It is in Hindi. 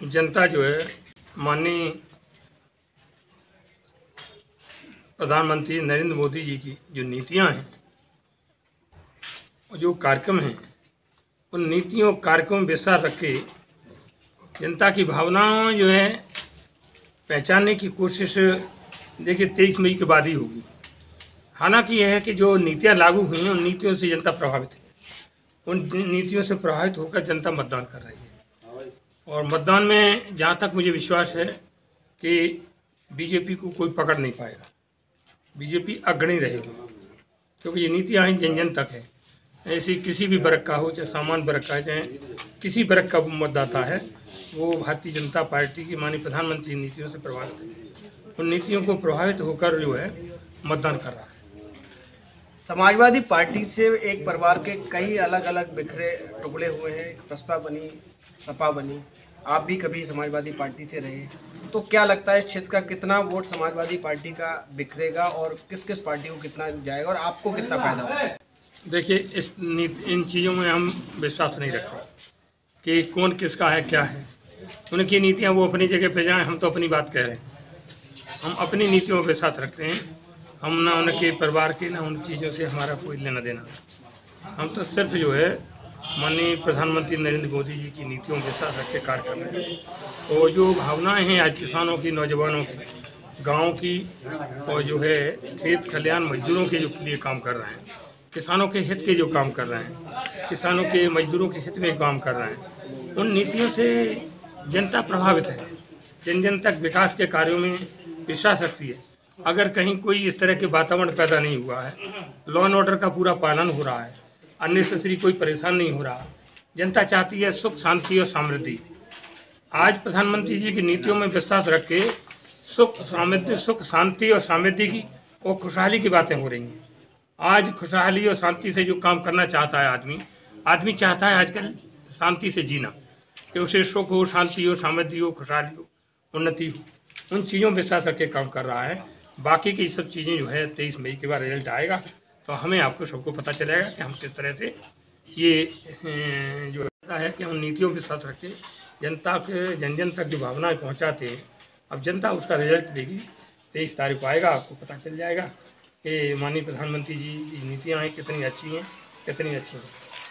जनता जो है माननीय प्रधानमंत्री नरेंद्र मोदी जी की जो नीतियां हैं और जो कार्यक्रम हैं, उन नीतियों कार्यक्रम विश्वास रख के जनता की भावनाओं जो है पहचानने की कोशिश देखिए 23 मई के बाद ही होगी। हालांकि यह है कि जो नीतियां लागू हुई हैं उन नीतियों से जनता प्रभावित है। उन नीतियों से प्रभावित होकर जनता मतदान कर रही है और मतदान में जहां तक मुझे विश्वास है कि बीजेपी को कोई पकड़ नहीं पाएगा। बीजेपी अग्रणी रहेगी क्योंकि ये नीतियां जन जन तक है। ऐसी किसी भी वर्ग का हो, चाहे सामान्य वर्ग का, चाहे किसी वर्ग का मतदाता है, वो भारतीय जनता पार्टी की माननीय प्रधानमंत्री नीतियों से प्रभावित है। उन नीतियों को प्रभावित होकर जो है मतदान कर रहा है। समाजवादी पार्टी से एक परिवार के कई अलग अलग बिखरे टुकड़े हुए हैं। बसपा बनी, सपा बनी, आप भी कभी समाजवादी पार्टी से रहे, तो क्या लगता है इस क्षेत्र का कितना वोट समाजवादी पार्टी का बिखरेगा और किस किस पार्टी को कितना जाएगा और आपको कितना फायदा होगा? देखिए, इन चीज़ों में हम विश्वास नहीं रखते कि कौन किसका है क्या है। उनकी नीतियां वो अपनी जगह पे जाएं, हम तो अपनी बात कह रहे हैं। हम अपनी नीतियों पे साथ रखते हैं। हम ना उनके परिवार के ना उन चीज़ों से हमारा कोई लेना देना। हम तो सिर्फ जो है माननीय प्रधानमंत्री नरेंद्र मोदी जी की नीतियों के साथ रख के कार्य कर रहे हैं। और जो भावनाएं हैं आज किसानों की, नौजवानों की, गाँव की और जो है खेत खलिहान मजदूरों के जो लिए काम कर रहे हैं, किसानों के हित के जो काम कर रहे हैं, किसानों के मजदूरों के हित में काम कर रहे हैं, उन नीतियों से जनता प्रभावित है। जन जन तक विकास के कार्यों में विश्वास रखती है। अगर कहीं कोई इस तरह के वातावरण पैदा नहीं हुआ है, लॉ एंड ऑर्डर का पूरा पालन हो रहा है, अननेसेसरी कोई परेशान नहीं हो रहा, जनता चाहती है सुख शांति और समृद्धि। आज प्रधानमंत्री जी की नीतियों में विश्वास रख के सुख शांति और समृद्धि की और खुशहाली की बातें हो रही हैं। आज खुशहाली और शांति से जो काम करना चाहता है आदमी चाहता है आजकल शांति से जीना, कि उसे सुख हो, शांति हो, समृद्धि हो, खुशहाली हो, उन्नति हो। उन चीज़ों पे साथ रख के काम कर रहा है। बाकी की सब चीज़ें जो है 23 मई के बाद रिजल्ट आएगा तो हमें आपको सबको पता चलेगा कि हम किस तरह से ये जो है कि हम नीतियों के साथ रख के जनता के जन जन तक जो भावनाएं पहुंचाते हैं। अब जनता उसका रिजल्ट देगी, 23 तारीख को आएगा, आपको पता चल जाएगा कि माननीय प्रधानमंत्री जी की नीतियाँ हैं कितनी अच्छी हैं।